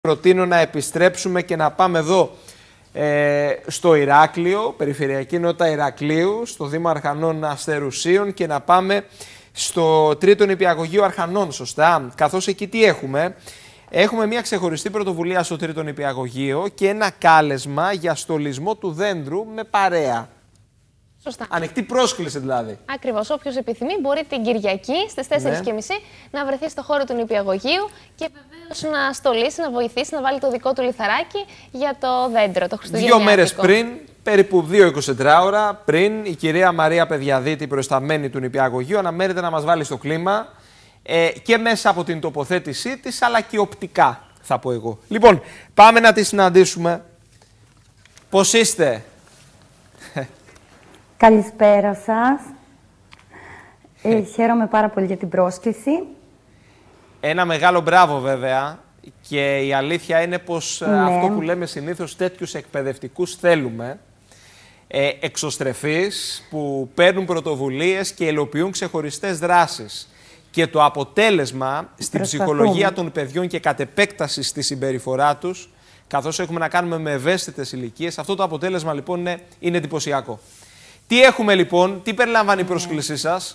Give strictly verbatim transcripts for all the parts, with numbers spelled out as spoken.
Προτείνω να επιστρέψουμε και να πάμε εδώ ε, στο Ηράκλειο, Περιφερειακή Ενότητα Ηρακλείου, στο Δήμο Αρχανών Αστερουσίων και να πάμε στο τρίτο νηπιαγωγείο Αρχανών, σωστά. Καθώς εκεί τι έχουμε, έχουμε μια ξεχωριστή πρωτοβουλία στο τρίτο νηπιαγωγείο και ένα κάλεσμα για στολισμό του δέντρου με παρέα. Σωστά. Ανοιχτή πρόσκληση δηλαδή. Ακριβώς. Όποιος επιθυμεί μπορεί την Κυριακή στις τέσσερις και μισή να βρεθεί στο χώρο του νηπιαγωγείου και βεβαίως να στολίσει, να βοηθήσει, να βάλει το δικό του λιθαράκι για το δέντρο, το χριστουγεννιάτικο. Δύο μέρες πριν, περίπου δύο εικοσιτετράωρα πριν, η κυρία Μαρία Παιδιαδίτη, προϊσταμένη του νηπιαγωγείου, αναμένεται να μας βάλει στο κλίμα ε, και μέσα από την τοποθέτησή της, αλλά και οπτικά, θα πω εγώ. Λοιπόν, πάμε να τη συναντήσουμε. Πώς είστε? Καλησπέρα σας. Ε, χαίρομαι πάρα πολύ για την πρόσκληση. Ένα μεγάλο μπράβο βέβαια και η αλήθεια είναι πως ναι. αυτό που λέμε συνήθως τέτοιους εκπαιδευτικούς θέλουμε. Ε, εξωστρεφείς που παίρνουν πρωτοβουλίες και υλοποιούν ξεχωριστές δράσεις. Και το αποτέλεσμα στην ψυχολογία των παιδιών και κατ' επέκταση στη συμπεριφορά τους, καθώς έχουμε να κάνουμε με ευαίσθητες ηλικίες, αυτό το αποτέλεσμα λοιπόν είναι, είναι εντυπωσιακό. Τι έχουμε λοιπόν, τι περιλαμβάνει η πρόσκλησή σας?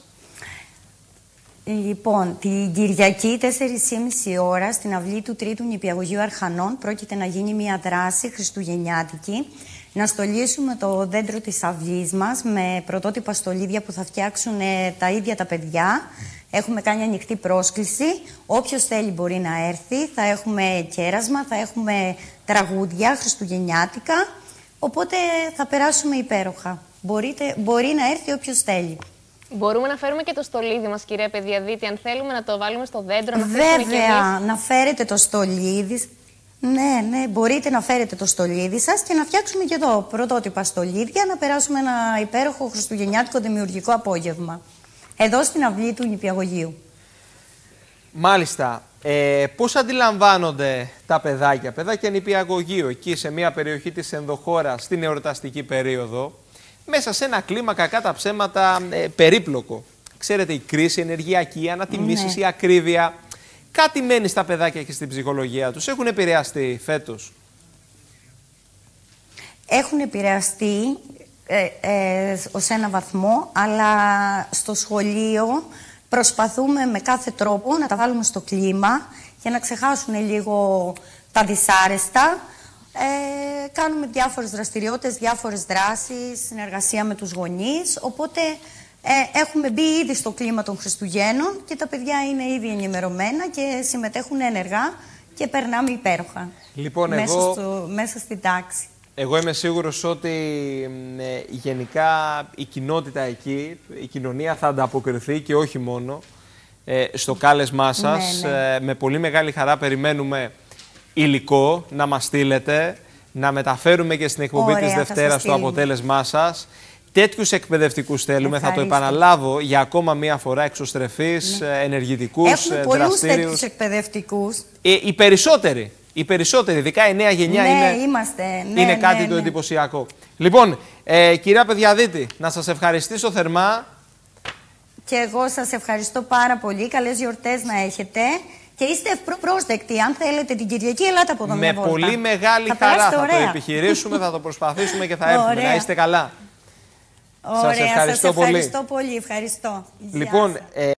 Λοιπόν, την Κυριακή τέσσερις και μισή ώρα στην αυλή του τρίτου νηπιαγωγείου Αρχανών πρόκειται να γίνει μια δράση χριστουγεννιάτικη. Να στολίσουμε το δέντρο της αυλής μας με πρωτότυπα στολίδια που θα φτιάξουν τα ίδια τα παιδιά. Έχουμε κάνει ανοιχτή πρόσκληση. Όποιος θέλει μπορεί να έρθει. Θα έχουμε κέρασμα, θα έχουμε τραγούδια χριστουγεννιάτικα. Οπότε θα περάσουμε υπέροχα. Μπορείτε, μπορεί να έρθει όποιος θέλει. Μπορούμε να φέρουμε και το στολίδι μας, κυρία Παιδιαδίτη, αν θέλουμε να το βάλουμε στο δέντρο, να Βέβαια, να φέρετε το στολίδι. Ναι, ναι, μπορείτε να φέρετε το στολίδι σας και να φτιάξουμε και εδώ πρωτότυπα στολίδια, να περάσουμε ένα υπέροχο χριστουγεννιάτικο δημιουργικό απόγευμα. Εδώ στην αυλή του νηπιαγωγείου. Μάλιστα. Ε, πώς αντιλαμβάνονται τα παιδάκια, παιδάκια νηπιαγωγείου, εκεί σε μια περιοχή της ενδοχώρας, στην εορταστική περίοδο, μέσα σε ένα κλίμα κακά τα ψέματα ε, περίπλοκο. Ξέρετε, η κρίση ενεργειακή, η ανατιμήσεις, ναι. η ακρίβεια. Κάτι μένει στα παιδάκια και στην ψυχολογία τους. Έχουν επηρεαστεί φέτος? Έχουν επηρεαστεί ε, ε, ως ένα βαθμό, αλλά στο σχολείο προσπαθούμε με κάθε τρόπο να τα βάλουμε στο κλίμα για να ξεχάσουν λίγο τα δυσάρεστα. Ε, κάνουμε διάφορες δραστηριότητες, διάφορες δράσεις, συνεργασία με τους γονείς, οπότε ε, έχουμε μπει ήδη στο κλίμα των Χριστουγέννων και τα παιδιά είναι ήδη ενημερωμένα και συμμετέχουν ενεργά και περνάμε υπέροχα λοιπόν, μέσα, εγώ, στο, μέσα στην τάξη. Εγώ είμαι σίγουρος ότι ε, γενικά η κοινότητα εκεί, η κοινωνία θα ανταποκριθεί και όχι μόνο ε, στο κάλεσμά σας. Ναι, ναι. Ε, με πολύ μεγάλη χαρά περιμένουμε υλικό να μας στείλετε, να μεταφέρουμε και στην εκπομπή Ωραία, της Δευτέρας το αποτέλεσμά σας. Τέτοιους εκπαιδευτικούς θέλουμε, Ευχαριστώ. θα το επαναλάβω για ακόμα μία φορά, εξωστρεφείς, ναι. ενεργητικούς, Έχουμε δραστήριους. πολλούς τέτοιους εκπαιδευτικούς. Ε, οι περισσότεροι, οι περισσότεροι, ειδικά η νέα γενιά ναι, είναι, είμαστε. Ναι, είναι κάτι ναι, το ναι. εντυπωσιακό. Λοιπόν, ε, κυρία Παιδιαδίτη, να σας ευχαριστήσω θερμά. Και εγώ σας ευχαριστώ πάρα πολύ. Καλές γιορτές να έχετε. Και είστε ευπρόσδεκτοι. Αν θέλετε την Κυριακή, ελάτε από εδώ Με μια βόλτα. πολύ μεγάλη θα χαρά θα ωραία. το επιχειρήσουμε, θα το προσπαθήσουμε και θα έρθουμε. Ωραία. Να είστε καλά. Ωραία, σας ευχαριστώ, σας ευχαριστώ πολύ. πολύ. Ευχαριστώ. Λοιπόν, ε,